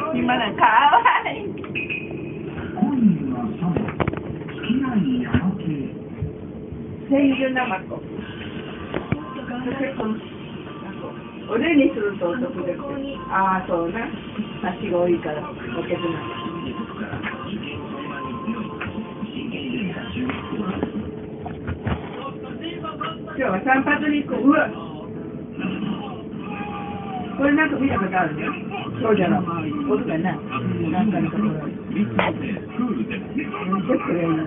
今なんかわいい。千住なまこ。おでんにするとお得ですよ。ああ、そうね。足が多いからお得なんです。今日は散髪に行こう。うわ。これなんか見たことあるね。そうじゃろ。おるかな。なんかのところ。見てくれる。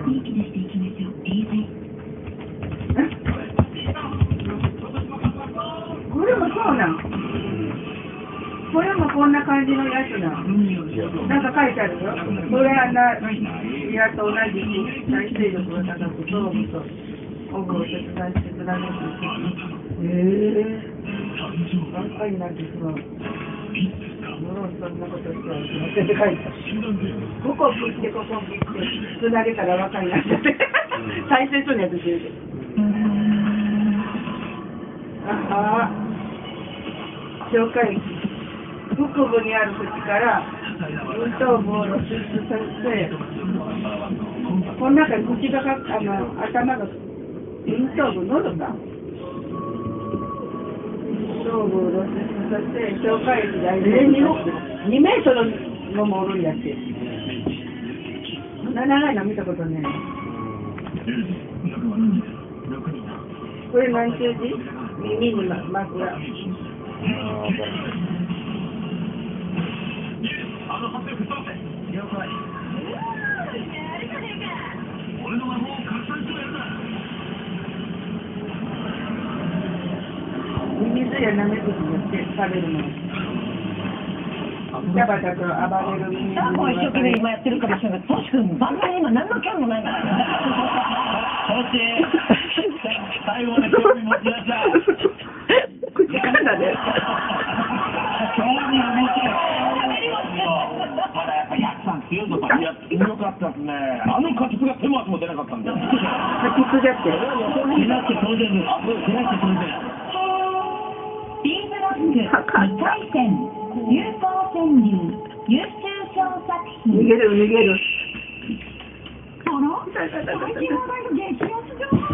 これもそうなん。これもこんな感じのやつな。なんか書いてあるよ。これはな、やと同じに再生力が高く、頭部とオブを切断してつなげていく。ばっかりなんですが。そんなことしてはって書いてある。ここ切ってここ切ってつなげたらばっかりなんだって。再生するやつしてるけど。ああ。紹介。腹部にある口から咽頭部を露出させて、この中に口が頭が咽頭部、喉か。咽頭部を露出させて、紹介液大2メートルのもおるんやって。そんな長いの見たことねえ。これ何中字？耳に枕。水やなめくじで食べるの。ジャバジャと暴れる水。 サーモン一生懸命今やってるかもしれないけど、トシ君、バンバン今何の興味もないから。 そして最後まで興味持ちなさい。 口からで。 興味を持て。まだやっぱヤクさん強いぞと。いや、よかったですね。あのカツが手も足も出なかったんだよ。 カツだって。 いなくて当然です。いなくて当然。 B ブロック2回戦有効川柳優秀賞作品。 逃げる。 その激ヤバい激安上